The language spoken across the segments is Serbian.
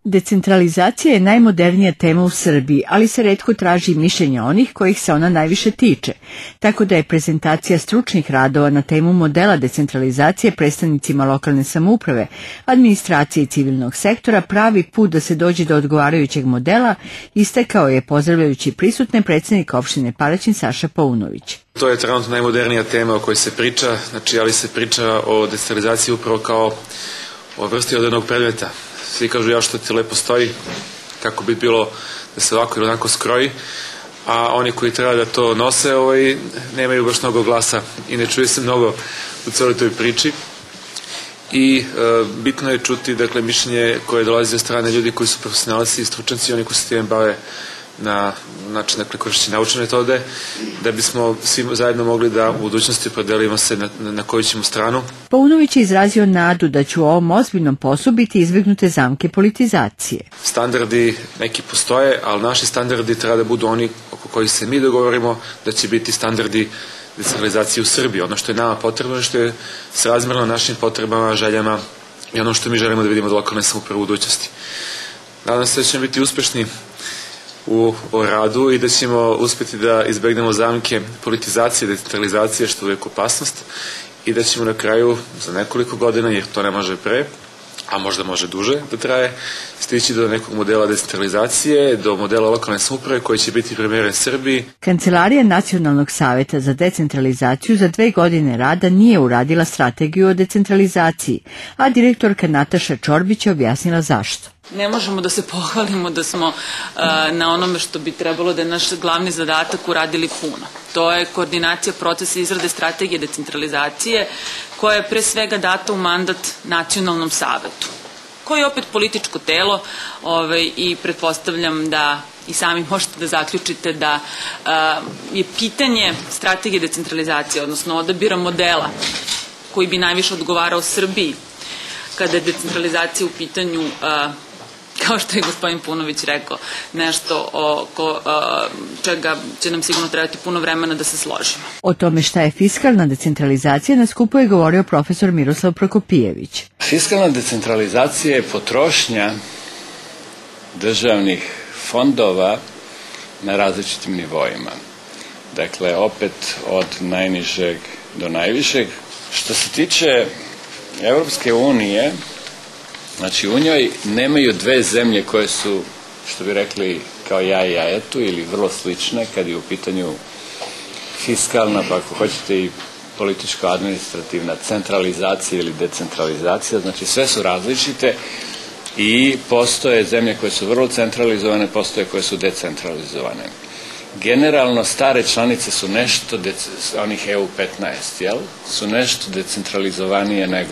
Decentralizacija je najmodernija tema u Srbiji, ali se retko traži mišljenje onih kojih se ona najviše tiče, tako da je prezentacija stručnih radova na temu modela decentralizacije predstavnicima lokalne samouprave, administracije i civilnog sektora pravi put da se dođe do odgovarajućeg modela, istakao je pozdravljajući prisutne predsednik opštine Paraćin Saša Paunović. To je trenutno najmodernija tema o kojoj se priča, ali se priča o decentralizaciji upravo kao o vrsti odrednog predmeta. Svi kažu ja što ti lepo stoji, kako bi bilo da se ovako ili onako skroji, a oni koji treba da to nose nemaju baš mnogo glasa i ne čuje se mnogo u celoj toj priči. I bitno je čuti mišljenje koje dolazi od strane ljudi koji su profesionalci i stručnjaci, oni koji se time bave na način korišćenja naučne metode, da bismo svi zajedno mogli da u budućnosti opredelimo se na koju ćemo stranu. Paunović je izrazio nadu da će u ovom ozbiljnom poslu biti izbegnute zamke politizacije. Standardi neki postoje, ali naši standardi treba da budu oni oko kojih se mi dogovorimo da će biti standardi decentralizacije u Srbiji. Ono što je nama potrebno, što je srazmerno našim potrebama, željama i ono što mi želimo da vidimo od lokalne samouprave u budućnosti. Nadam se da ćemo biti uspešni u radu i da ćemo uspjeti da izbegnemo zamke politizacije, decentralizacije, što je uvijek opasnost, i da ćemo na kraju za nekoliko godina, jer to ne može pre, a možda može duže da traje, stići do nekog modela decentralizacije, do modela lokalne samouprave koji će biti primjeren Srbiji. Kancelarija Nacionalnog saveta za decentralizaciju za 2 godine rada nije uradila strategiju o decentralizaciji, a direktorka Nataša Čorbić je objasnila zašto. Ne možemo da se pohvalimo da smo na onome što bi trebalo da je naš glavni zadatak uradili puno. To je koordinacija procesa izrade strategije decentralizacije koja je pre svega data u mandat Nacionalnom savetu, koji je opet političko telo i pretpostavljam da i sami možete da zaključite da je pitanje strategije decentralizacije, odnosno odabira modela koji bi najviše odgovarao Srbiji kada je decentralizacija u pitanju, kao što je gospodin Paunović rekao, nešto oko čega će nam sigurno trebati puno vremena da se složimo. O tome šta je fiskalna decentralizacija na skupu je govorio profesor Miroslav Prokopijević. Fiskalna decentralizacija je potrošnja državnih fondova na različitim nivoima. Dakle, opet od najnižeg do najvišeg. Što se tiče Evropske unije, znači u njoj nemaju 2 zemlje koje su, što bi rekli, kao ja i jajetu ili vrlo slične kad je u pitanju fiskalna, pa ako hoćete i političko-administrativna centralizacija ili decentralizacija, znači sve su različite i postoje zemlje koje su vrlo centralizovane, postoje koje su decentralizovane. Generalno stare članice su nešto, onih EU 15, jel? Su nešto decentralizovanije nego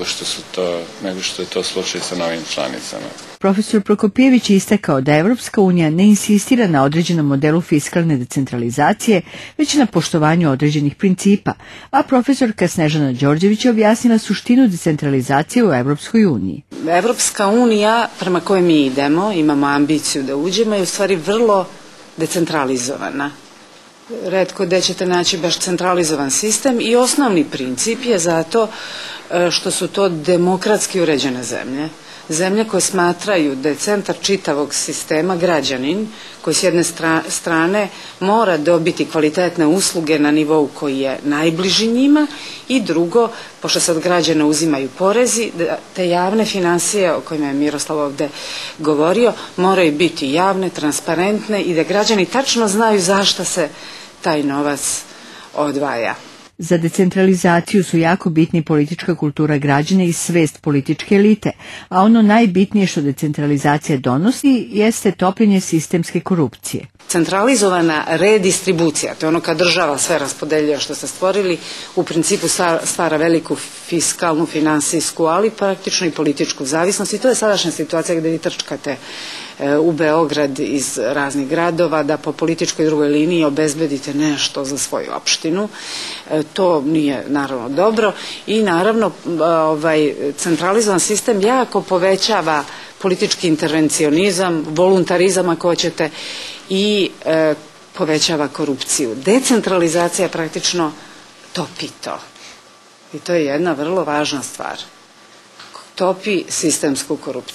što je to slučaj sa novim članicama. Profesor Prokopijević je istakao da Evropska unija ne insistira na određenom modelu fiskalne decentralizacije, već na poštovanju određenih principa, a profesorka Snežana Đorđević je objasnila suštinu decentralizacije u Evropskoj uniji. Evropska unija, prema kojoj mi idemo, imamo ambiciju da uđemo, je u stvari vrlo decentralizovana. Retko gde ćete naći baš centralizovan sistem i osnovni princip je zato što su to demokratski uređene zemlje. Zemlje koje smatraju da je centar čitavog sistema građanin, koji s jedne strane mora dobiti kvalitetne usluge na nivou koji je najbliži njima, i drugo, pošto se od građana uzimaju porezi, te javne finansije o kojima je Miroslav ovde govorio moraju biti javne, transparentne i da građani tačno znaju zašto se taj novac odvaja. Za decentralizaciju su jako bitni politička kultura građana i svest političke elite, a ono najbitnije što decentralizacija donosi jeste topljenje sistemske korupcije. Centralizovana redistribucija, to je ono kad država sve raspodeljuje što ste stvorili, u principu stvara veliku fiskalnu, finansijsku, ali praktično i političku zavisnost, i to je sadašnja situacija gde vi trčkate u Beograd iz raznih gradova da po političkoj drugoj liniji obezbedite nešto za svoju opštinu. To nije naravno dobro i naravno centralizovan sistem jako povećava politički intervencionizam, voluntarizam ako hoćete, i povećava korupciju. Decentralizacija praktično topi to. I to je jedna vrlo važna stvar. Topi sistemsku korupciju.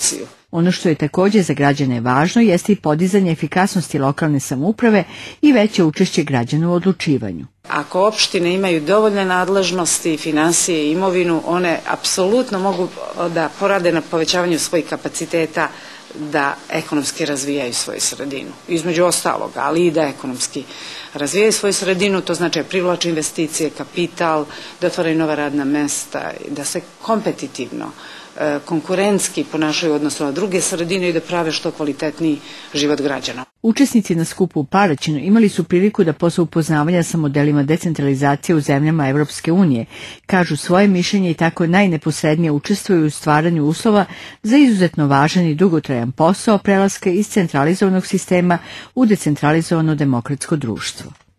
Ono što je također za građane važno jeste i podizanje efikasnosti lokalne samouprave i veće učešće građana u odlučivanju. Ako opštine imaju dovoljne nadležnosti, financije i imovinu, one apsolutno mogu da porade na povećavanju svojih kapaciteta da ekonomski razvijaju svoju sredinu. Između ostaloga, ali i da ekonomski razvijaju svoju sredinu, to znači privlače investicije, kapital, da otvaraju nova radna mesta, da se kompetitivno, konkurentski ponašaju odnosno na druge sredine i da prave što kvalitetniji život građana. Učesnici na skupu u Paraćinu imali su priliku da posle upoznavanja sa modelima decentralizacije u zemljama Evropske unije kažu svoje mišljenje i tako najneposrednije učestvuju u stvaranju uslova za izuzetno važan i dugotrajan posao prelaska iz centralizovanog sistema u decentralizovano demokratsko društvo.